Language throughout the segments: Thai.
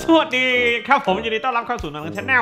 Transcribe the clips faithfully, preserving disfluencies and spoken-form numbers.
วัสดีครับผมยินดีต้อนรับเข้าสู่หนังชาแนล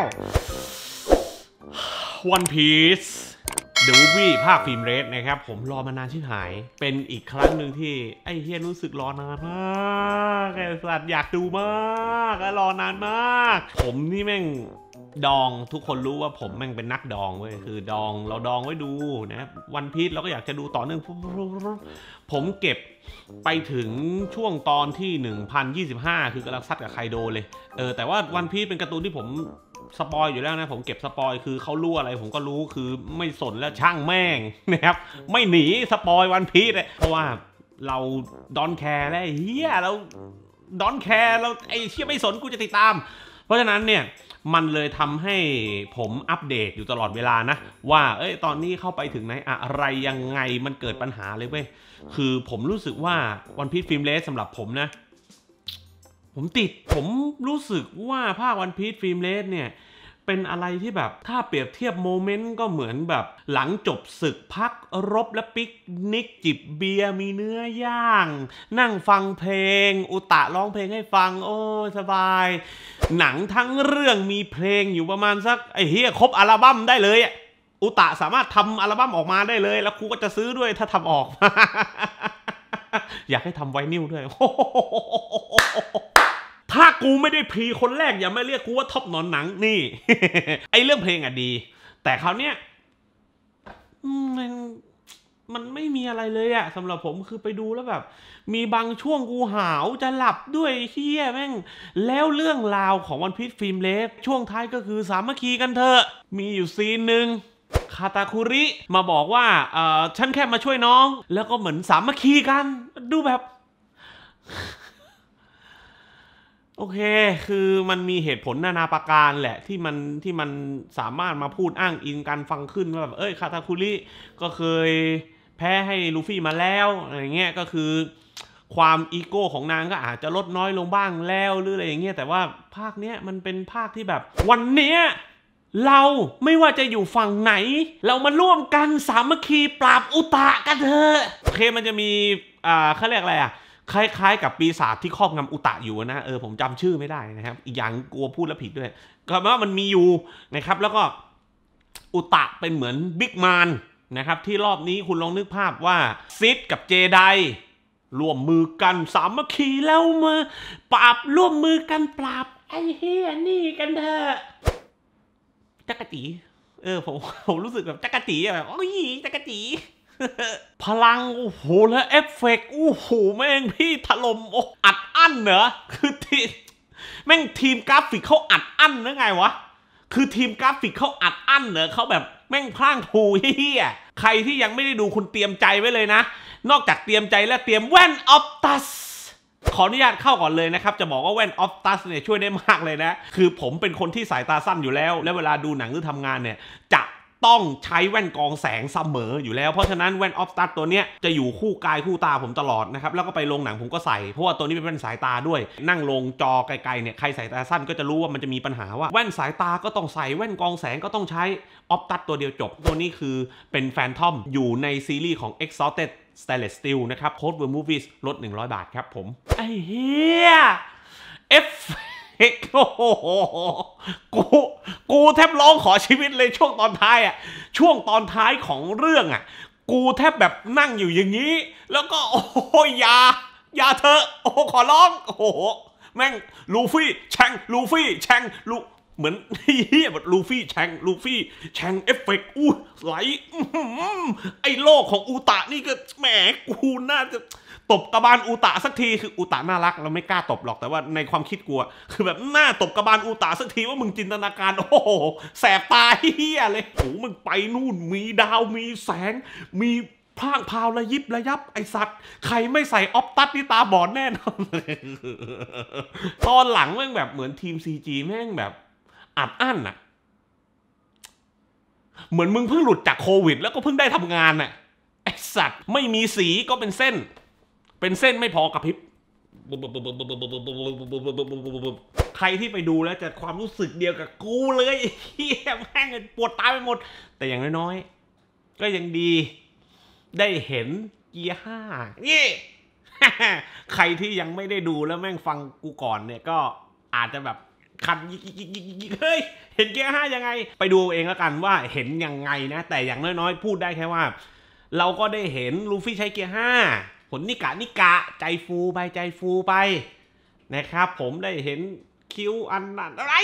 One Piece The Movie ภาคฟิล์มเรดนะครับผมรอมานานชิบหายเป็นอีกครั้งหนึ่งที่ไอ้เฮียรู้สึกรอนานมากไอ้สัตว์อยากดูมากรอนานมากผมนี่แม่งดองทุกคนรู้ว่าผมแม่งเป็นนักดองเว้ยคือดองเราดองไว้ดูนะวันพีซเราก็อยากจะดูต่อเนื่องผมเก็บไปถึงช่วงตอนที่หนึ่งพันยี่สิบห้าคือกำลังซัดกับไคโดเลยเออแต่ว่าวันพีซเป็นการ์ตูนที่ผมสปอยอยู่แล้วนะผมเก็บสปอยคือเขารู้อะไรผมก็รู้คือไม่สนแล้วช่างแม่งนะครับไม่หนีสปอยวันพีซเลยเพราะว่าเราดอนแคร์แล้วเฮียเราดอนแคร์เราไอ้เชี่ยไม่สนกูจะติดตามเพราะฉะนั้นเนี่ยมันเลยทำให้ผมอัปเดตอยู่ตลอดเวลานะว่าเอ้ยตอนนี้เข้าไปถึงไหนอะไรยังไงมันเกิดปัญหาเลยเว้ยคือผมรู้สึกว่าวันพีซฟิล์มเรดสำหรับผมนะผมติดผมรู้สึกว่าภาควันพีซฟิล์มเรดเนี่ยเป็นอะไรที่แบบถ้าเปรียบเทียบโมเมนต์ก็เหมือนแบบหลังจบศึกพักรบและปิกนิกจิบเบียร์มีเนื้อย่างนั่งฟังเพลงอุตะร้องเพลงให้ฟังโอ้สบายหนังทั้งเรื่องมีเพลงอยู่ประมาณสักไอ้เฮียครบอัลบั้มได้เลยอ่ะอุตะสามารถทำอัลบั้มออกมาได้เลยแล้วครูก็จะซื้อด้วยถ้าทำออก อยากให้ทำไวนิลด้วย ถ้ากูไม่ได้พรีคนแรกอย่าไม่เรียกกูว่าท็อปหนอนหนังนี่ ไอเรื่องเพลงอะดีแต่คราวเนี้ยมันมันไม่มีอะไรเลยอะสำหรับผมคือไปดูแล้วแบบมีบางช่วงกูหาวจะหลับด้วยเฮียแม่งแล้วเรื่องราวของวันพีซฟิล์มเรดช่วงท้ายก็คือสามัคคีกันเถอะมีอยู่ซีนหนึ่งคาตาคุริมาบอกว่าเอ่อฉันแค่มาช่วยน้องแล้วก็เหมือนสามัคคีกันดูแบบโอเคคือมันมีเหตุผลนานาประการแหละที่มันที่มันสามารถมาพูดอ้างอิงกันฟังขึ้นว่าแบบเอ้ยคาตาคุริก็เคยแพ้ให้ลูฟี่มาแล้วอะไรเงี้ยก็คือความอีโก้ของนางก็อาจจะลดน้อยลงบ้างแล้วหรืออะไรอย่างเงี้ยแต่ว่าภาคเนี้ยมันเป็นภาคที่แบบวันเนี้ยเราไม่ว่าจะอยู่ฝั่งไหนเรามาร่วมกันสามัคคีปราบอุตะกันเถอะโอเคมันจะมีอ่าเขาเรียกอะไรอ่ะคล้ายๆกับปีศาจที่ครอบงำอุตะอยู่นะเออผมจำชื่อไม่ได้นะครับอีกอย่างกลัวพูดแล้วผิดด้วยก็ว่ามันมีอยู่นะครับแล้วก็อุตะเป็นเหมือนบิ๊กแมนนะครับที่รอบนี้คุณลองนึกภาพว่าซิดกับเจไดร่วมมือกันสามัคคีแล้วมาปราบร่วมมือกันปราบไอ้เฮียนี่กันเถอะจักรจีเออผมผมรู้สึกแบบจักรจีแบบโอ้ยจักรจีพลังโอ้โหแล้วเอฟเฟกต์โอ้โหแม่งพี่ถล่มอัดอั้นเหรอคือทีแม่งทีมกราฟิกเขาอัดอั้นหรือไงวะคือทีมกราฟิกเขาอัดอั้นเหรอเขาแบบแม่งพลางผูเฮียใครที่ยังไม่ได้ดูคุณเตรียมใจไว้เลยนะนอกจากเตรียมใจแล้วเตรียมแว่นออฟตัสขออนุญาตเข้าก่อนเลยนะครับจะบอกว่าแว่นออฟตัสเนี่ยช่วยได้มากเลยนะคือผมเป็นคนที่สายตาสั้นอยู่แล้วและเวลาดูหนังหรือทำงานเนี่ยจะต้องใช้แว่นกรองแสงเสมออยู่แล้วเพราะฉะนั้นแว่นออฟตัสตัวเนี้ยจะอยู่คู่กายคู่ตาผมตลอดนะครับแล้วก็ไปโรงหนังผมก็ใส่เพราะว่าตัวนี้เป็นแว่นสายตาด้วยนั่งลงจอไกลๆเนี่ยใครสายตาสั้นก็จะรู้ว่ามันจะมีปัญหาว่าแว่นสายตาก็ต้องใส่แว่นกรองแสงก็ต้องใช้ออฟตัสตัวเดียวจบตัวนี้คือเป็นแฟนทอมอยู่ในซีรีส์ของ Exalted Stainless Steel นะครับ Code Word Movies ลดหนึ่งร้อยบาทครับผมไอ้เหี้ยเอฟโอ้โหกูกูแทบร้องขอชีวิตเลยช่วงตอนท้ายอ่ะช่วงตอนท้ายของเรื่องอ่ะกูแทบแบบนั่งอยู่อย่างนี้แล้วก็โอ้โหยาอยาเธอโอ้ขอร้องโอ้โหแม่งลูฟี่แชงลูฟี่แชงลูเหมือนเฮียแบบลูฟี่แชงลูฟี่แชงเอฟเฟกต์อู้ไหลไอ้โลกของอูตะนี่ก็แหมกูน่าจะตบกระบาลอูตะสักทีคืออูตะน่ารักเราไม่กล้าตบหรอกแต่ว่าในความคิดกูคือแบบหน้าตบกระบาลอูตะสักทีว่ามึงจินตนาการโอ้โหแสบตาเฮียเลยโอ้มึงไปนู่นมีดาวมีแสงมีพร่างพราวระยิบระยับไอสัตว์ใครไม่ใส่ออฟตัสนี่ตาบอดแน่นอนตอนหลังแม่งแบบเหมือนทีม ซี จี แม่งแบบอัดอั้นอะเหมือนมึงเพิ่งหลุดจากโควิดแล้วก็เพิ่งได้ทำงานอะไอสัตว์ไม่มีสีก็เป็นเส้นเป็นเส้นไม่พอกระพริบใครที่ไปดูแล้วจะความรู้สึกเดียวกับกูเลยเฮียแม่งปวดตาไปหมดแต่อย่างน้อยๆก็ยังดีได้เห็นเกียร์ห้านี่ใครที่ยังไม่ได้ดูแล้วแม่งฟังกูก่อนเนี่ยก็อาจจะแบบคันยิกยิกยิกยิกเฮ้ยเห็นเกียร์ห้ายังไงไปดูเองแล้วกันว่าเห็นยังไงนะแต่อย่างน้อยๆพูดได้แค่ว่าเราก็ได้เห็นลูฟี่ใช้เกียร์ห้าผลนิกะนิกะใจฟูไปใจฟูไปนะครับผมได้เห็นคิ้วอันนั้นอะไร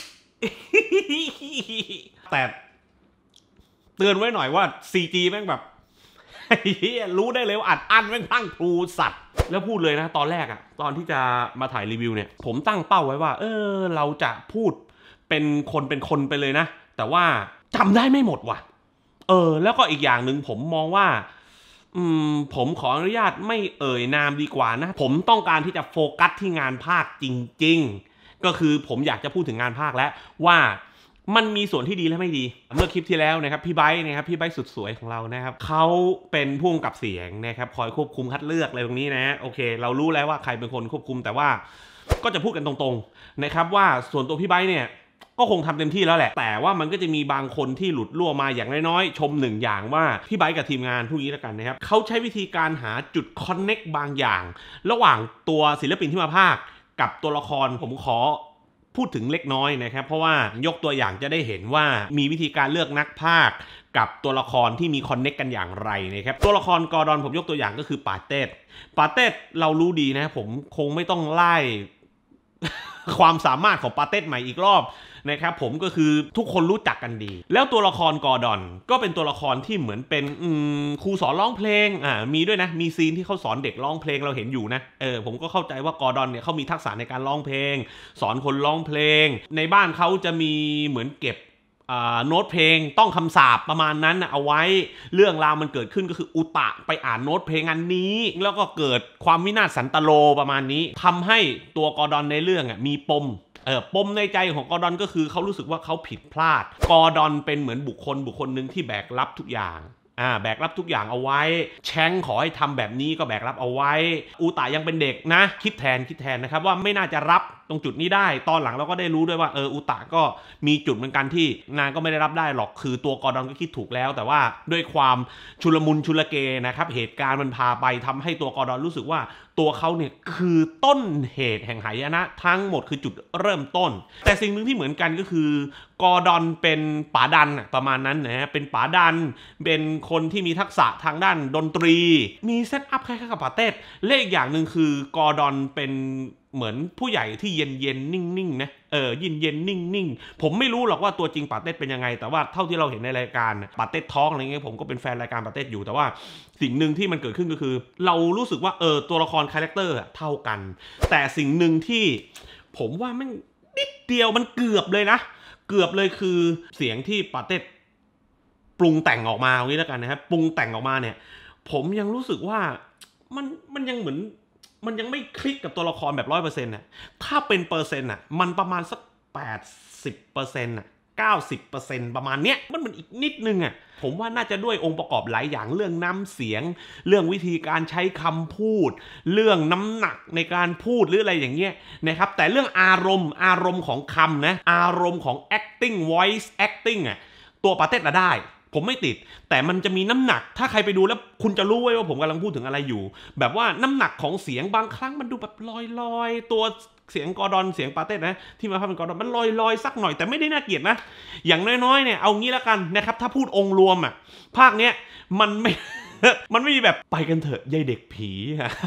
แต่เตือนไว้หน่อยว่า ซี จี แม่งแบบรู้ได้เลยว่าอัดอั้นแม่งตั้งครูสัตว์แล้วพูดเลยนะตอนแรกอะตอนที่จะมาถ่ายรีวิวเนี่ยผมตั้งเป้าไว้ว่าเออเราจะพูดเป็นคนเป็นคนไปเลยนะแต่ว่าจำได้ไม่หมดว่ะเออแล้วก็อีกอย่างหนึ่งผมมองว่าอืมผมขออนุญาตไม่เอ่ยนามดีกว่านะผมต้องการที่จะโฟกัสที่งานภาคจริงๆก็คือผมอยากจะพูดถึงงานภาคแล้วว่ามันมีส่วนที่ดีและไม่ดีเมื่อคลิปที่แล้วนะครับพี่ไบค์นะครับพี่ไบค์สุดสวยของเรานะครับเขาเป็นผู้กำกับเสียงนะครับคอยควบคุมคัดเลือกอะไรตรงนี้นะโอเคเรารู้แล้วว่าใครเป็นคนควบคุมแต่ว่าก็จะพูดกันตรงๆนะครับว่าส่วนตัวพี่ไบค์เนี่ยก็คงทำเต็มที่แล้วแหละแต่ว่ามันก็จะมีบางคนที่หลุดล่วมาอย่างน้อยๆชมหนึ่งอย่างว่าพี่ไบค์กับทีมงานผู้นี้แล้วกันนะครับเขาใช้วิธีการหาจุดคอนเน็กบางอย่างระหว่างตัวศิลปินที่มาพากย์กับตัวละครผมขอพูดถึงเล็กน้อยนะครับเพราะว่ายกตัวอย่างจะได้เห็นว่ามีวิธีการเลือกนักพากย์กับตัวละครที่มีคอนเน็กกันอย่างไรนะครับตัวละครกอร์ดอนผมยกตัวอย่างก็คือปาเต้ปาเต้เรารู้ดีนะผมคงไม่ต้องไล่ ความสามารถของปาเต้ใหม่อีกรอบนะครับผมก็คือทุกคนรู้จักกันดีแล้วตัวละครกอร์ดอนก็เป็นตัวละครที่เหมือนเป็นครูสอนร้องเพลงอ่ามีด้วยนะมีซีนที่เขาสอนเด็กร้องเพลงเราเห็นอยู่นะเออผมก็เข้าใจว่ากอร์ดอนเนี่ยเขามีทักษะในการร้องเพลงสอนคนร้องเพลงในบ้านเขาจะมีเหมือนเก็บโน้ตเพลงต้องคำสาปประมาณนั้นเอาไว้เรื่องราวมันเกิดขึ้นก็คืออุตะไปอ่านโน้ตเพลงอันนี้แล้วก็เกิดความวินาศสันตโลประมาณนี้ทำให้ตัวกอร์ดอนในเรื่องอ่ะมีปมเออปมในใจของกอร์ดอนก็คือเขารู้สึกว่าเขาผิดพลาดกอร์ดอนเป็นเหมือนบุคคลบุคคลหนึ่งที่แบกรับทุกอย่างอ่าแบกรับทุกอย่างเอาไว้แชงขอให้ทำแบบนี้ก็แบกรับเอาไว้อุตะยังเป็นเด็กนะคิดแทนคิดแทนนะครับว่าไม่น่าจะรับตรงจุดนี้ได้ตอนหลังเราก็ได้รู้ด้วยว่าเอออุตะก็มีจุดเหมือนกันที่นางก็ไม่ได้รับได้หรอกคือตัวกอร์ดอนก็คิดถูกแล้วแต่ว่าด้วยความชุลมุนชุลเกนะครับเหตุการณ์มันพาไปทำให้ตัวกอร์ดอนรู้สึกว่าตัวเขาเนี่ยคือต้นเหตุแห่งหายนะทั้งหมดคือจุดเริ่มต้นแต่สิ่งหนึ่งที่เหมือนกันก็คือกอร์ดอนเป็นป๋าดันประมาณนั้นนะเป็นป๋าดันเป็นคนที่มีทักษะทางด้านดนตรีมีเซตอัพคล้ายๆกับปาเต้และอีกอย่างหนึ่งคือกอร์ดอนเป็นเหมือนผู้ใหญ่ที่เย็นเย็นนิ่งๆนะเออยินเย็นนิ่งๆผมไม่รู้หรอกว่าตัวจริงปาเต้เป็นยังไงแต่ว่าเท่าที่เราเห็นในรายการปาเต้ท้องอะไรเงี้ยผมก็เป็นแฟนรายการปาเต้อยู่แต่ว่าสิ่งหนึ่งที่มันเกิดขึ้นก็คือเรารู้สึกว่าเออตัวละครคาแรคเตอร์เท่ากันแต่สิ่งหนึ่งที่ผมว่ามันนิดเดียวมันเกือบเลยนะเกือบเลยคือเสียงที่ปาเต้ปรุงแต่งออกมาอย่างนี้แล้วกันนะครับปรุงแต่งออกมาเนี่ยผมยังรู้สึกว่ามันมันยังเหมือนมันยังไม่คลิกกับตัวละครแบบร้อยเปอร์เซ็นต์น่ะถ้าเป็นเปอร์เซ็นต์น่ะมันประมาณสักแปดสิบเปอร์เซ็นต์น่ะเก้าสิบเปอร์เซ็นต์ประมาณเนี้ยมันมันอีกนิดนึงอ่ะผมว่าน่าจะด้วยองค์ประกอบหลายอย่างเรื่องน้ำเสียงเรื่องวิธีการใช้คำพูดเรื่องน้ำหนักในการพูดหรืออะไรอย่างเงี้ยนะครับแต่เรื่องอารมณ์อารมณ์ของคำนะอารมณ์ของ acting voice acting อ่ะตัวปาเต้ละได้ผมไม่ติดแต่มันจะมีน้ำหนักถ้าใครไปดูแล้วคุณจะรู้ไว้ว่าผมกำลังพูดถึงอะไรอยู่แบบว่าน้ำหนักของเสียงบางครั้งมันดูแบบลอยๆตัวเสียงกอร์ดอนเสียงปาเต้นะที่มาพากย์เป็นกอร์ดอนมันลอยๆสักหน่อยแต่ไม่ได้น่าเกลียดนะอย่างน้อยๆเนี่ยเอางี้แล้วกันนะครับถ้าพูดองค์รวมอ่ะภาคเนี้ยมันไม่ มันไม่มีแบบไปกันเถอะยายเด็กผีฮะ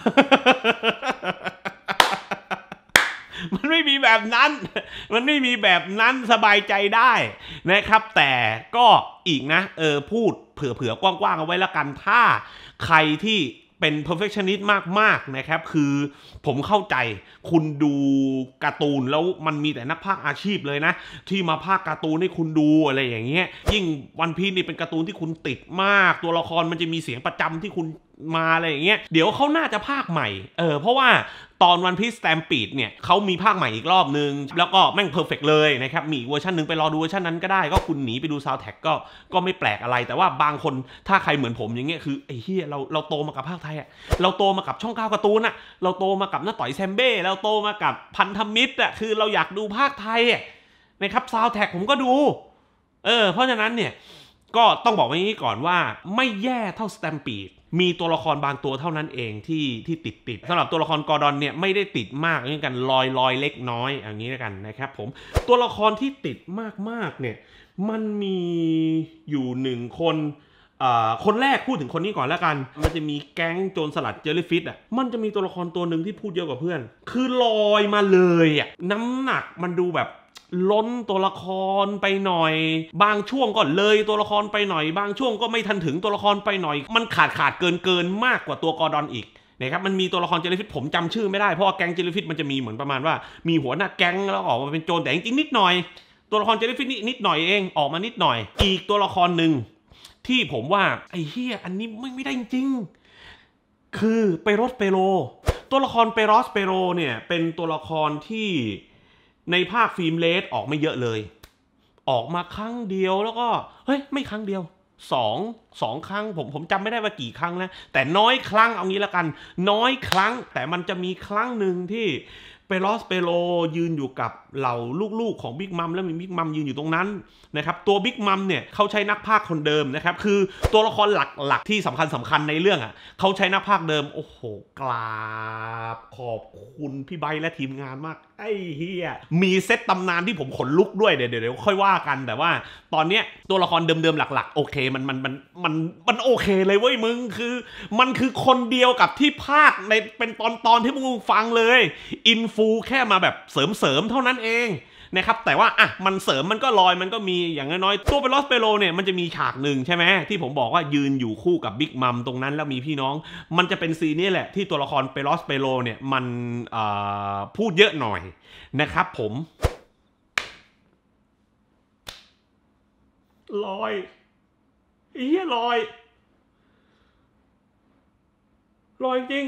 มันไม่มีแบบนั้นมันไม่มีแบบนั้นสบายใจได้นะครับแต่ก็อีกนะเออพูดเผื่อๆกว้างๆเอาไว้ละกันถ้าใครที่เป็น perfectionist มากๆนะครับคือผมเข้าใจคุณดูการ์ตูนแล้วมันมีแต่นักพากย์อาชีพเลยนะที่มาพากย์การ์ตูนให้คุณดูอะไรอย่างเงี้ยยิ่งวันพีซนี่เป็นการ์ตูนที่คุณติดมากตัวละครมันจะมีเสียงประจำที่คุณมาอะไรอย่างเงี้ยเดี๋ยวเขาน่าจะพากย์ใหม่เออเพราะว่าตอนวันพีซสแตมปีดเนี่ยเขามีภาคใหม่อีกรอบนึงแล้วก็แม่งเพอร์เฟกต์เลยนะครับมีเวอร์ชันนึงไปรอดูเวอร์ชันนั้นก็ได้ก็คุณหนีไปดูซาวด์แทร็กก็ก็ไม่แปลกอะไรแต่ว่าบางคนถ้าใครเหมือนผมอย่างเงี้ยคือไอ้เหี้ยเราเราโตมากับภาคไทยอะเราโตมากับช่องเก้าการ์ตูนอะเราโตมากับน้าต่อยแซมเบ้เราโตมากับพันธมิตรอะคือเราอยากดูภาคไทยอะนะครับซาวด์แทร็กผมก็ดูเออเพราะฉะนั้นเนี่ยก็ต้องบอกไว้อย่างนี้ก่อนว่าไม่แย่เท่าสแตมปีดมีตัวละครบางตัวเท่านั้นเองที่ที่ติดติดสำหรับตัวละครกอร์ดอนเนี่ยไม่ได้ติดมากเหมือนกันลอยลอยเล็กน้อยอย่างนี้แล้วกันนะครับผมตัวละครที่ติดมากๆเนี่ยมันมีอยู่หนึ่งคนคนแรกพูดถึงคนนี้ก่อนแล้วกันมันจะมีแก๊งโจรสลัดเจลลี่ฟิชอ่ะมันจะมีตัวละครตัวหนึ่งที่พูดเยอะกว่าเพื่อนคือลอยมาเลยอ่ะน้ำหนักมันดูแบบล้นตัวละครไปหน่อยบางช่วงก็เลยตัวละครไปหน่อยบางช่วงก็ไม่ทันถึงตัวละครไปหน่อยมันขาดขาดเกินเกินมากกว่าตัวกอร์ดอนอีกนะครับมันมีตัวละครเจลลี่ฟิชผมจำชื่อไม่ได้เพราะว่าแก๊งเจลลี่ฟิชมันจะมีเหมือนประมาณว่ามีหัวหน้าแก๊งแล้วออกมาเป็นโจรแต่จริงๆนิดหน่อยตัวละครเจลลี่ฟิชนิดหน่อยเองออกมานิดหน่อยอีกตัวละครหนึ่งที่ผมว่าไอ้เฮียอันนี้ไม่ไม่ได้จริงคือเปโรสเปโรตัวละครเปโรสเปโรเนี่ยเป็นตัวละครที่ในภาคฟิล์มเลสออกไม่เยอะเลยออกมาครั้งเดียวแล้วก็เฮ้ยไม่ครั้งเดียวสองสองครั้งผมผมจำไม่ได้ว่ากี่ครั้งแล้วแต่น้อยครั้งเอางี้ละกันน้อยครั้งแต่มันจะมีครั้งหนึ่งที่เปโรสเปโรยืนอยู่กับเหล่าลูกๆของบิ๊กมัมแล้วมีบิ๊กมัมยืนอยู่ตรงนั้นนะครับตัวบิ๊กมัมเนี่ยเขาใช้นักพากย์คนเดิมนะครับคือตัวละครหลักๆที่สำคัญสำคัญในเรื่องอ่ะเขาใช้นักพากย์เดิมโอ้โหกราบขอบคุณพี่ไบและทีมงานมากไอ้เฮียมีเซตตำนานที่ผมขนลุกด้วยเดี๋ยวเดี๋ยวค่อยว่ากันแต่ว่าตอนเนี้ยตัวละครเดิมๆหลักๆโอเคมันมันมันมันมันโอเคเลยเว้ยมึงคือมันคือคนเดียวกับที่พากย์ในเป็นตอนตอนที่มึงฟังเลยอินฟูแค่มาแบบเสริมๆเท่านั้นเองนะครับแต่ว่าอ่ะมันเสริมมันก็ลอยมันก็มีอย่างน้อยๆตัวเปโรสเปโรเนี่ยมันจะมีฉากหนึ่งใช่ไหมที่ผมบอกว่ายืนอยู่คู่กับบิ๊กมัมตรงนั้นแล้วมีพี่น้องมันจะเป็นซีนนี้แหละที่ตัวละครเปโรสเปโรเนี่ยมันพูดเยอะหน่อยนะครับผมลอยเฮียลอยลอยจริง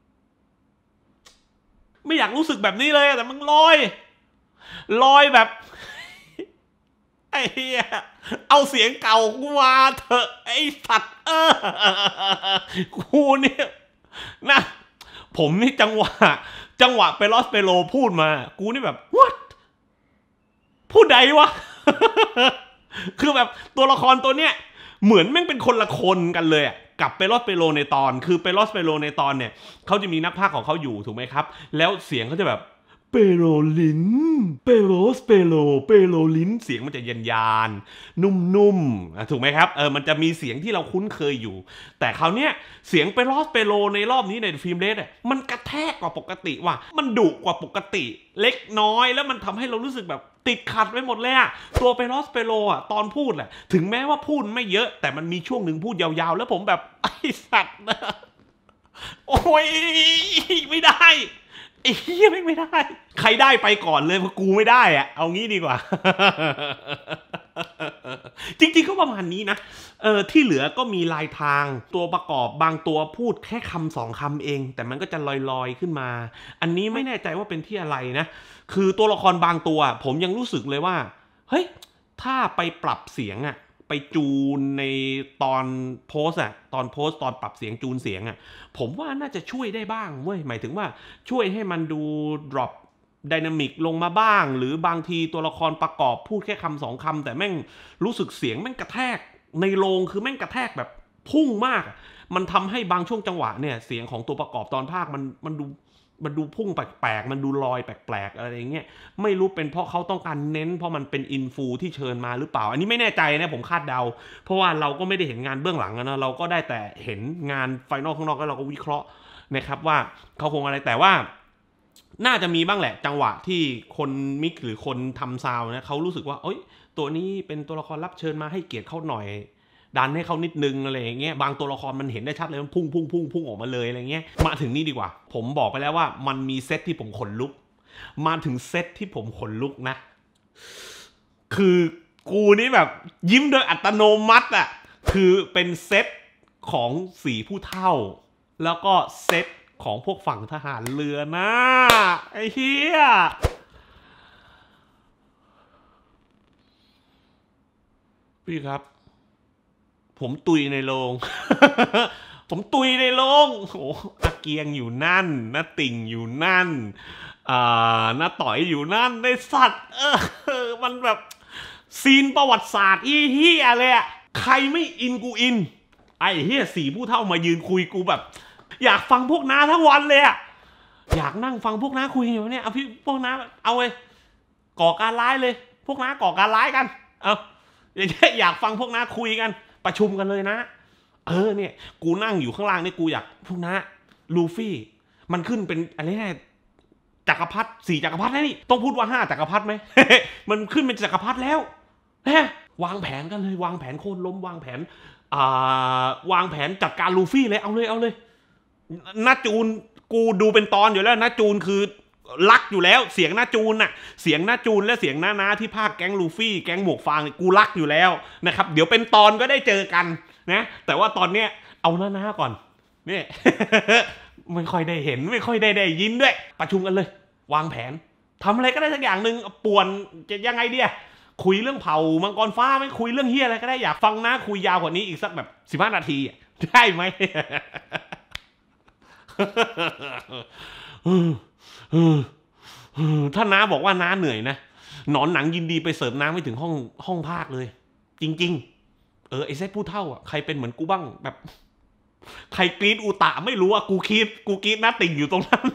ไม่อยากรู้สึกแบบนี้เลยแต่มันลอยลอยแบบไอ้เหี้ยเอาเสียงเก่ากูมาเถอะไอ้สัตว์เออกูเนี่ยนะผมนี่จังหวะจังหวะเปโรสเปโรพูดมากูนี่แบบ what พูดใดวะ คือแบบตัวละครตัวเนี้ยเหมือนแม่งเป็นคนละคนกันเลยอ่ะกับเปโรสเปโรในตอนคือเปโรสเปโรในตอนเนี่ยเขาจะมีนักพากย์ของเขาอยู่ถูกไหมครับแล้วเสียงเขาจะแบบเปโรลินเปโรสเปโรเปโรลินเสียงมันจะเย็นยานนุ่มๆถูกไหมครับเออมันจะมีเสียงที่เราคุ้นเคยอยู่แต่คราวเนี้ยเสียงเปโรสเปโรในรอบนี้ในฟิล์มเลสอ่ะมันกระแทกกว่าปกติว่ะมันดุกว่าปกติเล็กน้อยแล้วมันทำให้เรารู้สึกแบบติดขัดไปหมดเลยอะตัวเปโรสเปโรอะตอนพูดแหละถึงแม้ว่าพูดไม่เยอะแต่มันมีช่วงหนึ่งพูดยาวๆแล้วผมแบบไอ้สัตว์นะโอ้ยไม่ได้ไอ้เหี้ยไม่ไม่ได้ใครได้ไปก่อนเลยเพราะกูไม่ได้อะเอางี้ดีกว่าจริงๆก็ประมาณนี้นะเออที่เหลือก็มีลายทางตัวประกอบบางตัวพูดแค่คำสองคำเองแต่มันก็จะลอยๆขึ้นมาอันนี้ไม่แน่ใจว่าเป็นที่อะไรนะคือตัวละครบางตัวผมยังรู้สึกเลยว่าเฮ้ยถ้าไปปรับเสียงอะไปจูนในตอนโพสอะตอนโพสตอนปรับเสียงจูนเสียงอะผมว่าน่าจะช่วยได้บ้างเว้ยหมายถึงว่าช่วยให้มันดู drop ไดนามิกลงมาบ้างหรือบางทีตัวละครประกอบพูดแค่คำสองคำแต่แม่งรู้สึกเสียงแม่งกระแทกในโรงคือแม่งกระแทกแบบพุ่งมากมันทำให้บางช่วงจังหวะเนี่ยเสียงของตัวประกอบตอนภาคมันมันดูมันดูพุ่งแปลกๆมันดูลอยแปลกๆอะไรอย่างเงี้ยไม่รู้เป็นเพราะเขาต้องการเน้นเพราะมันเป็นอินฟูที่เชิญมาหรือเปล่าอันนี้ไม่แน่ใจนะผมคาดเดาเพราะว่าเราก็ไม่ได้เห็นงานเบื้องหลังนะเราก็ได้แต่เห็นงานไฟนอลข้างนอกแล้วเราก็วิเคราะห์นะครับว่าเขาคงอะไรแต่ว่าน่าจะมีบ้างแหละจังหวะที่คนมิกหรือคนทำซาวนะเขารู้สึกว่าเอ้ยตัวนี้เป็นตัวละครรับเชิญมาให้เกียรติเขาหน่อยดันให้เขานิดนึงอะไรอย่างเงี้ยบางตัวละครมันเห็นได้ชัดเลยมันพุ่งพุ่งพุ่งพุ่งออกมาเลยอะไรเงี้ยมาถึงนี่ดีกว่าผมบอกไปแล้วว่ามันมีเซตที่ผมขนลุกมาถึงเซตที่ผมขนลุกนะคือกูนี่แบบยิ้มโดยอัตโนมัติอ่ะคือเป็นเซตของสีผู้เฒ่าแล้วก็เซตของพวกฝั่งทหารเรือนะไอ้เหี้ยพี่ครับผมตุยในโรง ผมตุยในโรงโอ้อาเกียงอยู่นั่นน้าติ่งอยู่นั่นอ่าน้าต่อยอยู่นั่นในสัตว์เออมันแบบซีนประวัติศาสตร์อีเหี้ยเลยอะใครไม่อินกูอินไอ้เฮียสี่ผู้เฒ่ามายืนคุยกูแบบอยากฟังพวกน้าทั้งวันเลยอะอยากนั่งฟังพวกน้าคุยอยู่เนี่ยเอาพี่พวกน้าเอาเลยก่อการร้ายเลยพวกน้าก่อการร้ายกันเอาอยากฟังพวกน้าคุยกันประชุมกันเลยนะเออเนี่ยกูนั่งอยู่ข้างล่างนี่กูอยากพวกน้าลูฟี่มันขึ้นเป็นอะไรแน่จักรพรรดิสี่จักรพรรดินี่ต้องพูดว่าห้าจักรพรรดิไหม มันขึ้นเป็นจักรพรรดิแล้ววางแผนกันเลยวางแผนโค่นล้มวางแผนอ่าวางแผนจัดการลูฟี่เลยเอาเลยเอาเลยนาจูนกูดูเป็นตอนอยู่แล้วนาจูนคือรักอยู่แล้วเสียงนาจูนน่ะเสียงนาจูนและเสียงน้านาที่ภาคแก๊งลูฟี่แก๊งหมวกฟางกูรักอยู่แล้วนะครับเดี๋ยวเป็นตอนก็ได้เจอกันนะแต่ว่าตอนเนี้ยเอาน้านาก่อนนี่ ไม่ค่อยได้เห็นไม่ค่อยได้ได้ยินด้วยประชุมกันเลยวางแผนทำอะไรก็ได้สักอย่างหนึ่งป่วนจะยังไงเดียคุยเรื่องเผามังกรฟ้าไม่คุยเรื่องเฮียอะไรก็ได้อยากฟังนะคุยยาวกว่านี้อีกสักแบบสิบห้านาทีได้ไหม ถ้าน้าบอกว่าน้าเหนื่อยนะหนอนหนังยินดีไปเสิร์ฟน้ำไม่ถึงห้องห้องภาคเลยจริงๆเออไอ้เซตผู้เท่าอ่ะใครเป็นเหมือนกูบ้างแบบใครกรีดอุตะไม่รู้อ่ะกูคิดกูกรีดหน้าติ่งอยู่ตรงนั้น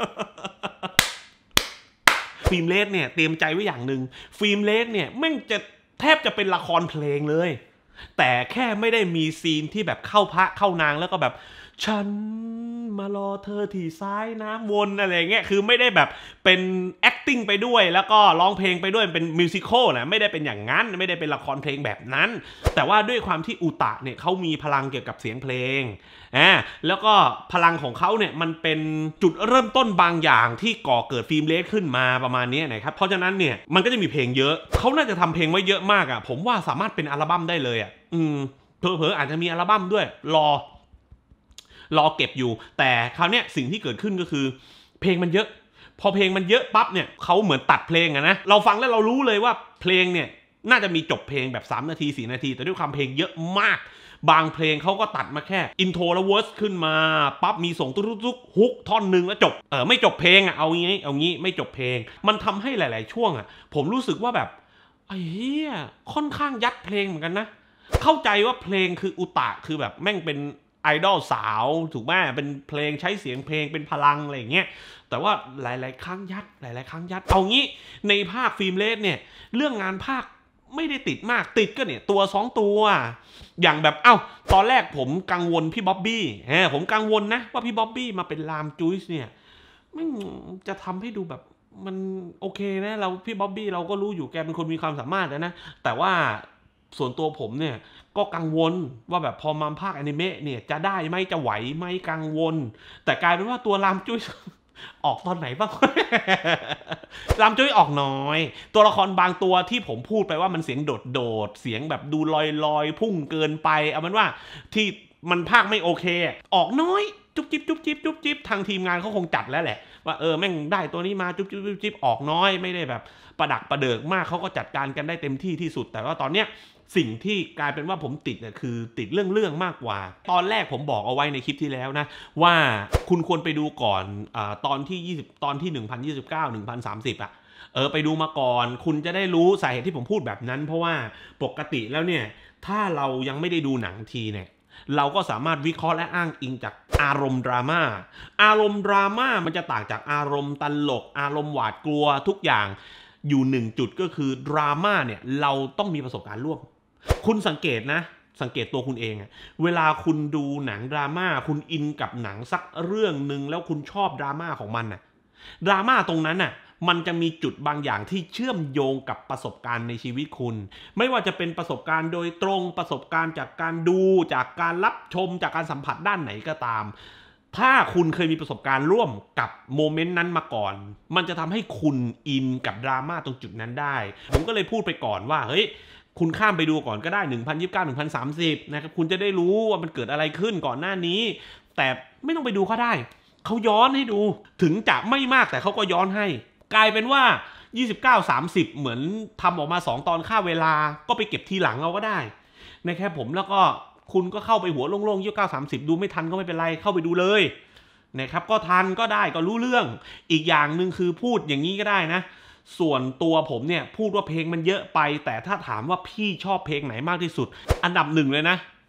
ฟิล์มเลสเนี่ยเตรียมใจไว้อย่างหนึ่งฟิล์มเลสเนี่ยแม่งจะแทบจะเป็นละครเพลงเลยแต่แค่ไม่ได้มีซีนที่แบบเข้าพระเข้านางแล้วก็แบบฉันมารอเธอที่ซ้ายน้ำวนอะไรเงี้ยคือไม่ได้แบบเป็น acting ไปด้วยแล้วก็ร้องเพลงไปด้วยเป็นมิวสิควลนะไม่ได้เป็นอย่างนั้นไม่ได้เป็นละครเพลงแบบนั้นแต่ว่าด้วยความที่อุตะเนี่ยเขามีพลังเกี่ยวกับเสียงเพลงอ่าแล้วก็พลังของเขาเนี่ยมันเป็นจุดเริ่มต้นบางอย่างที่ก่อเกิดฟิล์มเลสขึ้นมาประมาณนี้นะครับเพราะฉะนั้นเนี่ยมันก็จะมีเพลงเยอะเขาน่าจะทำเพลงไว้เยอะมากอ่ะผมว่าสามารถเป็นอัลบั้มได้เลยอ่ะอืมเผลอๆอาจจะมีอัลบั้มด้วยรอรอเก็บอยู่แต่คราวเนี้ยสิ่งที่เกิดขึ้นก็คือเพลงมันเยอะพอเพลงมันเยอะปั๊บเนี่ยเขาเหมือนตัดเพลงอะนะเราฟังแล้วเรารู้เลยว่าเพลงเนี่ยน่าจะมีจบเพลงแบบสามนาทีสี่นาทีแต่ด้วยความเพลงเยอะมากบางเพลงเขาก็ตัดมาแค่อินโทรแล้วเวิร์สขึ้นมาปั๊บมีส่งตุ๊กๆฮุกท่อนหนึ่งแล้วจบเออไม่จบเพลงอะเอางี้เอางี้ไม่จบเพลงมันทำให้หลายๆช่วงอะผมรู้สึกว่าแบบไอ้เหี้ยค่อนข้างยัดเพลงเหมือนกันนะเข้าใจว่าเพลงคืออุตะคือแบบแม่งเป็นไอดอลสาวถูกไหมเป็นเพลงใช้เสียงเพลงเป็นพลังอะไรอย่างเงี้ยแต่ว่าหลายๆครั้งยัดหลายๆครั้งยัดเอางี้ในภาคฟิล์มเลสเนี่ยเรื่องงานภาคไม่ได้ติดมากติดก็เนี่ยตัวสองตัวอย่างแบบเอ้าตอนแรกผมกังวลพี่บ๊อบบี้เออผมกังวลนะว่าพี่บ๊อบบี้มาเป็นลามจุ๊ยส์เนี่ยไม่จะทำให้ดูแบบมันโอเคนะเราพี่บ๊อบบี้เราก็รู้อยู่แกเป็นคนมีความสามารถนะแต่ว่าส่วนตัวผมเนี่ยก็กังวลว่าแบบพอมาภาคอนิเมะเนี่ยจะได้ไหมจะไหวไหมกังวลแต่กลายเป็นว่าตัวลามจุ้ยออกตอนไหนบ้างลามจุ้ยออกน้อยตัวละครบางตัวที่ผมพูดไปว่ามันเสียงโดดโดดเสียงแบบดูลอยลอยพุ่งเกินไปเอาเป็นว่าที่มันภาคไม่โอเคออกน้อยจุ๊บจิ๊บจุ๊บจิ๊บจุ๊บจิ๊บทางทีมงานเขาคงจัดแล้วแหละว่าเออแม่งได้ตัวนี้มาจุ๊บจิ๊บจุ๊บจิ๊บออกน้อยไม่ได้แบบประดักประเดิกมากเขาก็จัดการกันได้เต็มที่ที่สุดแต่ว่าตอนเนี้ยสิ่งที่กลายเป็นว่าผมติดเนี่ยคือติดเรื่องเรื่องมากกว่าตอนแรกผมบอกเอาไว้ในคลิปที่แล้วนะว่าคุณควรไปดูก่อนอ่าตอนที่ยี่สิบตอนที่หนึ่งพันยี่สิบเก้า หนึ่งพันสามสิบอ่ะเออไปดูมาก่อนคุณจะได้รู้สาเหตุที่ผมพูดแบบนั้นเพราะว่าปกติแล้วเนี่ยถ้าเรายังไม่ได้ดูหนังทีเนี่ยเราก็สามารถวิเคราะห์และอ้างอิงจากอารมณ์ดราม่าอารมณ์ดราม่ามันจะต่างจากอารมณ์ตลกอารมณ์หวาดกลัวทุกอย่างอยู่หนึ่งจุดก็คือดราม่าเนี่ยเราต้องมีประสบการณ์ร่วมคุณสังเกตนะสังเกตตัวคุณเองอะเวลาคุณดูหนังดราม่าคุณอินกับหนังสักเรื่องหนึ่งแล้วคุณชอบดราม่าของมันน่ะดราม่าตรงนั้นน่ะมันจะมีจุดบางอย่างที่เชื่อมโยงกับประสบการณ์ในชีวิตคุณไม่ว่าจะเป็นประสบการณ์โดยตรงประสบการณ์จากการดูจากการรับชมจากการสัมผัสด้านไหนก็ตามถ้าคุณเคยมีประสบการณ์ร่วมกับโมเมนต์นั้นมาก่อนมันจะทำให้คุณอินกับดราม่าตรงจุดนั้นได้ผมก็เลยพูดไปก่อนว่าเฮ้ยคุณข้ามไปดูก่อนก็ได้หนึ่งพันยี่สิบเก้า หนึ่งพันสามสิบนะครับคุณจะได้รู้ว่ามันเกิดอะไรขึ้นก่อนหน้านี้แต่ไม่ต้องไปดูก็ได้เขาย้อนให้ดูถึงจะไม่มากแต่เขาก็ย้อนให้กลายเป็นว่ายี่สิบเก้า สามสิบเหมือนทำออกมาสองตอนค่าเวลาก็ไปเก็บทีหลังเอาก็ได้นะครับผมแล้วก็คุณก็เข้าไปหัวโล่งๆยี่สิบเก้า สามสิบดูไม่ทันก็ไม่เป็นไรเข้าไปดูเลยนะครับก็ทันก็ได้ก็รู้เรื่องอีกอย่างหนึ่งคือพูดอย่างนี้ก็ได้นะส่วนตัวผมเนี่ยพูดว่าเพลงมันเยอะไปแต่ถ้าถามว่าพี่ชอบเพลงไหนมากที่สุดอันดับหนึ่งเลยนะ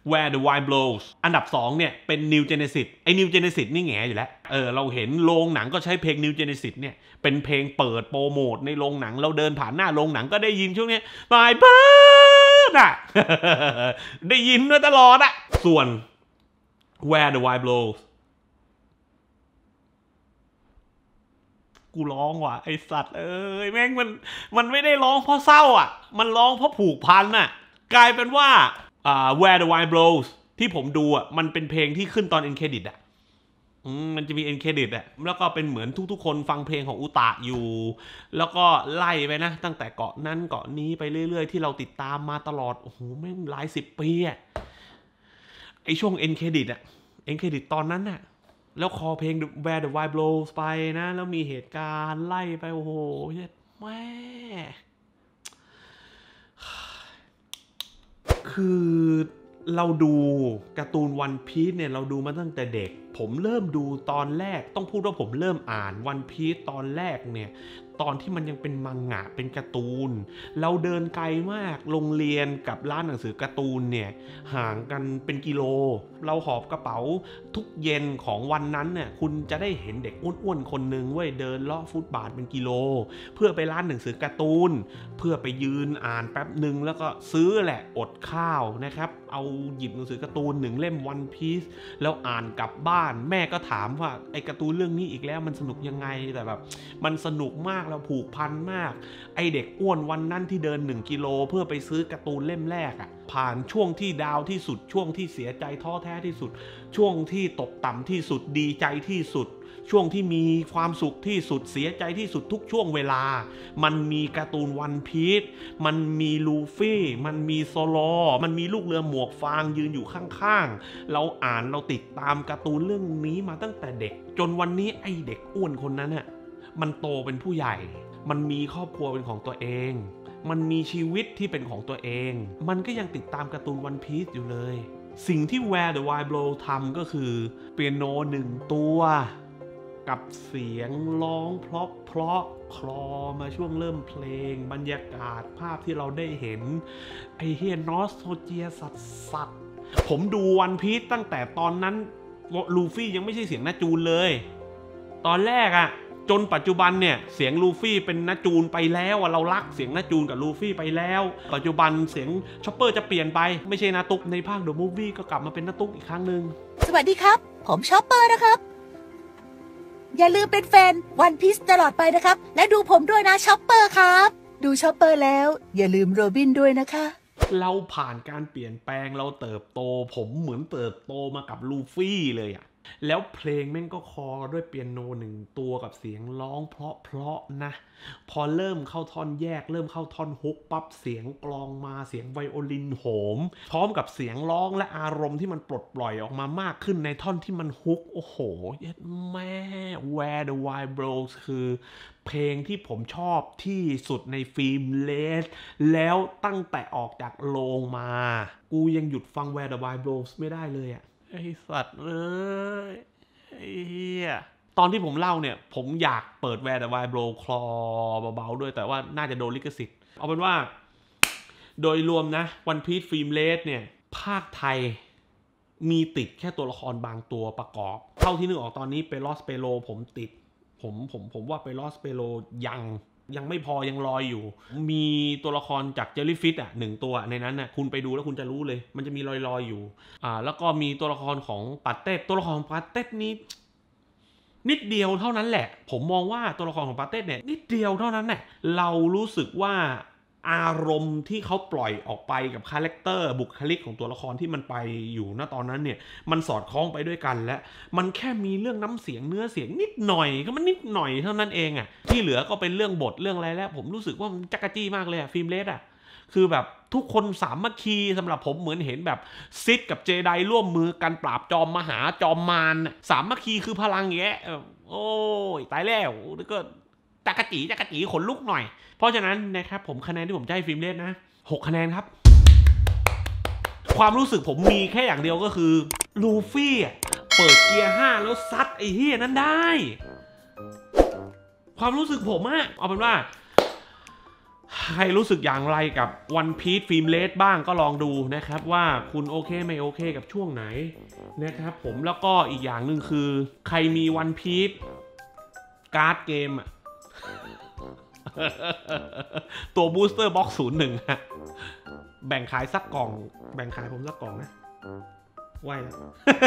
Where the Wind Blows อันดับสองเนี่ยเป็น New Genesis ไอ้ New Genesis นี่แง่อยู่แล้วเออเราเห็นโรงหนังก็ใช้เพลง New Genesis เนี่ยเป็นเพลงเปิดโปรโมทในโรงหนังเราเดินผ่านหน้าโรงหนังก็ได้ยินช่วงนี้ My Bird อ่ะ ได้ยินมาตลอดอ่ะส่วน Where the Wind Blows กูร้องว่ะไอสัตว์เอ้ยแม่งมันมันไม่ได้ร้องเพราะเศร้าอ่ะมันร้องเพราะผูกพันอ่ะกลายเป็นว่าอ่า Where the Wind Blows ที่ผมดูอ่ะมันเป็นเพลงที่ขึ้นตอน end credit อ่ะอืมมันจะมี end credit อ่ะแล้วก็เป็นเหมือนทุกๆคนฟังเพลงของอุตะอยู่แล้วก็ไล่ไปนะตั้งแต่เกาะนั้นเกาะนี้ไปเรื่อยๆที่เราติดตามมาตลอดโอ้โหแม่งหลายสิบปีอ่ะไอช่วง end credit อ่ะ end credit ตอนนั้นอ่ะแล้วคอเพลง Where the Wind Blows ไปนะแล้วมีเหตุการณ์ไล่ไปโอ้โหแม่คือเราดูการ์ตูนวันพีซเนี่ยเราดูมาตั้งแต่เด็กผมเริ่มดูตอนแรกต้องพูดว่าผมเริ่มอ่านวันพีซตอนแรกเนี่ยตอนที่มันยังเป็นมังงะเป็นการ์ตูนเราเดินไกลมากโรงเรียนกับร้านหนังสือการ์ตูนเนี่ยห่างกันเป็นกิโลเราหอบกระเป๋าทุกเย็นของวันนั้นเนี่ยคุณจะได้เห็นเด็กอ้วนๆคนนึงเว้ยเดินเลาะฟุตบาทเป็นกิโลเพื่อไปร้านหนังสือการ์ตูนเพื่อไปยืนอ่านแป๊บหนึ่งแล้วก็ซื้อแหละอดข้าวนะครับเอาหยิบหนังสือการ์ตูนหนึ่งเล่มวันพีซแล้วอ่านกลับบ้านแม่ก็ถามว่าไอ้การ์ตูนเรื่องนี้อีกแล้วมันสนุกยังไงแต่แบบมันสนุกมากเราผูกพันมากไอเด็กอ้วนวันนั้นที่เดินหนึ่งกิโลเพื่อไปซื้อการ์ตูนเล่มแรกอ่ะผ่านช่วงที่ดาวที่สุดช่วงที่เสียใจท้อแท้ที่สุดช่วงที่ตกต่ำที่สุดดีใจที่สุดช่วงที่มีความสุขที่สุดเสียใจที่สุดทุกช่วงเวลามันมีการ์ตูนวันพีซมันมีลูฟี่มันมีโซโลมันมีลูกเรือหมวกฟางยืนอยู่ข้างๆเราอ่านเราติดตามการ์ตูนเรื่องนี้มาตั้งแต่เด็กจนวันนี้ไอเด็กอ้วนคนนั้นน่ะมันโตเป็นผู้ใหญ่มันมีครอบครัวเป็นของตัวเองมันมีชีวิตที่เป็นของตัวเองมันก็ยังติดตามการ์ตูนวันพีซอยู่เลยสิ่งที่ Where the Wind Blows ทำก็คือเปียโนหนึ่งตัวกับเสียงร้องเพราะเพราะคลอมาช่วงเริ่มเพลงบรรยากาศภาพที่เราได้เห็นไอเฮียนอสโทเจียสัตสัตผมดูวันพีซตั้งแต่ตอนนั้นลูฟี่ยังไม่ใช่เสียงนาจูนเลยตอนแรกอะจนปัจจุบันเนี่ยเสียงลูฟี่เป็นนาจูนไปแล้วอะเรารักเสียงนาจูนกับลูฟี่ไปแล้วปัจจุบันเสียงชอปเปอร์จะเปลี่ยนไปไม่ใช่นาตุกในภาคเดอะมูฟวี่ก็กลับมาเป็นนาตุกอีกครั้งหนึ่งสวัสดีครับผมชอปเปอร์นะครับอย่าลืมเป็นแฟนวันพีซตลอดไปนะครับและดูผมด้วยนะชอปเปอร์ครับดูชอปเปอร์แล้วอย่าลืมโรบินด้วยนะคะเราผ่านการเปลี่ยนแปลงเราเติบโตผมเหมือนเติบโตมากับลูฟี่เลยอะแล้วเพลงแม่งก็คอด้วยเปียโนหนึ่งตัวกับเสียงร้องเพราะเพราะนะพอเริ่มเข้าท่อนแยกเริ่มเข้าท่อนฮุกปั๊บเสียงกลองมาเสียงไวโอลินโหมพร้อมกับเสียงร้องและอารมณ์ที่มันปลดปล่อยออกมามากขึ้นในท่อนที่มันฮุกโอ้โหเย็ดแม่ Where the Wind Blows คือเพลงที่ผมชอบที่สุดในฟิล์มเลสแล้วตั้งแต่ออกจากโรงมากูยังหยุดฟัง Where the Wind Blows ไม่ได้เลยอะไอสัตว์เอ้ยไอ้เหี้ยตอนที่ผมเล่าเนี่ยผมอยากเปิด Where the Wind Blows คลอเบาๆด้วยแต่ว่าน่าจะโดนลิขสิทธิ์เอาเป็นว่าโดยรวมนะ One Piece ฟิล์มเลสเนี่ยภาคไทยมีติดแค่ตัวละครบางตัวประกอบเท่าที่นึกออกตอนนี้เปโลสเปโลผมติดผมผมผมว่าเปโลสเปโลยังยังไม่พอยังลอยอยู่มีตัวละครจากเจลลี่ฟิชอ่ะหนึ่งตัวในนั้นน่ะคุณไปดูแล้วคุณจะรู้เลยมันจะมีลอยๆอยู่อ่าแล้วก็มีตัวละครของปาเต้ตัวละครของปาเต้นี้นิดเดียวเท่านั้นแหละผมมองว่าตัวละครของปาเต้เนี่ยนิดเดียวเท่านั้นแหละเรารู้สึกว่าอารมณ์ที่เขาปล่อยออกไปกับคาแรคเตอร์บุคลิกของตัวละครที่มันไปอยู่ณตอนนั้นเนี่ยมันสอดคล้องไปด้วยกันและมันแค่มีเรื่องน้ำเสียงเนื้อเสียงนิดหน่อยก็มันนิดหน่อยเท่านั้นเองอ่ะที่เหลือก็เป็นเรื่องบทเรื่องอะไรแล้วผมรู้สึกว่ามันจักรจี้มากเลยอ่ะฟิล์มเลสอ่ะคือแบบทุกคนสามัคคีสำหรับผมเหมือนเห็นแบบซิดกับเจไดร่วมมือกันปราบจอมมหาจอมมารสามัคคีคือพลังแยะโอ้ยตายแล้วแล้วก็จักรจี้จักรจี้ขนลุกหน่อยเพราะฉะนั้นนะครับผมคะแนนที่ผมจะให้ฟิล์มเลสนะหกคะแนนครับความรู้สึกผมมีแค่อย่างเดียวก็คือลูฟี่เปิดเกียร์ห้าแล้วซัดไอ้เฮียนั้นได้ความรู้สึกผมอะเอาเป็นว่าใครรู้สึกอย่างไรกับ One Piece ฟิล์มเลสบ้างก็ลองดูนะครับว่าคุณโอเคไม่โอเคกับช่วงไหนนะครับผมแล้วก็อีกอย่างหนึ่งคือใครมี One Piece การ์ดเกมอะ ตัวบูสเตอร์บ็อกซ์ศูนย์หนึ่งฮะแบ่งขายสักกล่องแบ่งขายผมสักกล่องนะไหวแล้ว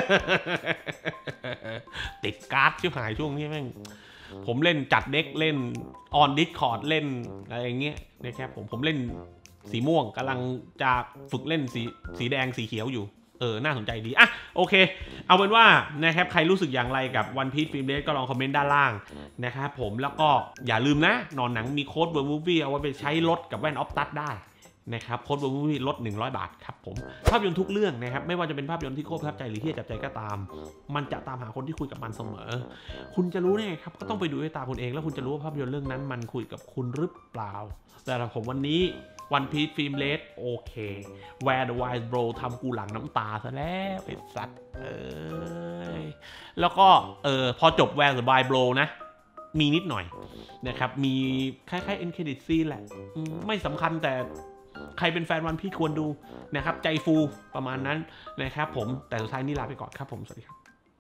ติดการ์ดชิบหายช่วงนี้แม่งผมเล่นจัดเด็กเล่นออนดิสคอร์ดเล่นอะไรอย่างเงี้ยนะครับผมผมเล่นสีม่วงกำลังจะฝึกเล่นสีสีแดงสีเขียวอยู่เออน่าสนใจดีอ่ะโอเคเอาเป็นว่านะครับใครรู้สึกอย่างไรกับ One Piece ฟิล์มเลสก็ลองคอมเมนต์ด้านล่างนะครับผมแล้วก็อย่าลืมนะนอนหนังมีโค้ดเวอร์มูฟวี่เอาไว้ไปใช้ลดกับแว่นออฟตัดได้นะครับโค้ดเวอร์มูฟวี่ลดหนึ่งร้อยบาทครับผมภาพยนตร์ทุกเรื่องนะครับไม่ว่าจะเป็นภาพยนตร์ที่โคตรประทับใจหรือที่จับใจก็ตามมันจะตามหาคนที่คุยกับมันเสมอคุณจะรู้ได้ไงครับก็ต้องไปดูด้วยตาคุณเองแล้วคุณจะรู้ว่าภาพยนตร์เรื่องนั้นมันคุยกับคุณหรือเปล่าแต่ผมวันนี้One Piece ฟิล์มเลสโอเค Where the Wise Bro ทำกูหลังน้ำตาซะแล้วไอ้สัตว์เอ้ยแล้วก็เออพอจบ Where the Wise Bro นะมีนิดหน่อยนะครับมีคล้ายๆ end credit scene แหละไม่สำคัญแต่ใครเป็นแฟน One Piece ควรดูนะครับใจฟูประมาณนั้นนะครับผมแต่สุดท้ายนี่ลาไปก่อนครับผมสวัสดีครับ